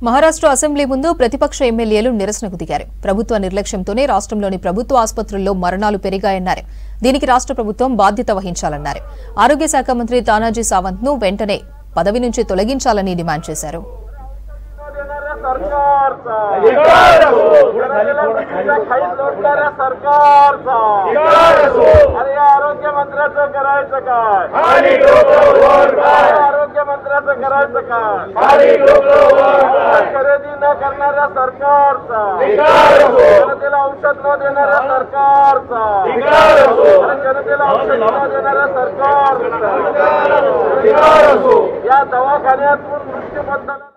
Maharashtra assembly ముందు ప్రతిపక్ష ఎమ్మెల్యేలు నిరసనకు దిగారు. ప్రభుత్వ నిర్లక్ష్యంతోనే రాష్ట్రంలోని ప్రభుత్వ ఆసుపత్రుల్లో మరణాలు పెరిగాయన్నారు. దీనికి రాష్ట్ర ప్రభుత్వం బాధ్యత వహించాలన్నారు. ఆరోగ్య శాఖ మంత్రి తానాజీ సావంత్ ను వెంటనే పదవి నుంచి తొలగించాలని డిమాండ్ చేశారు. खरेदी न करणाऱ्या सरकारचा, जनतेला औषध न देणाऱ्या सरकारचा, जनतेला औषध न देणाऱ्या सरकारचा, या दवाखान्यातून मृत्यू बद्दल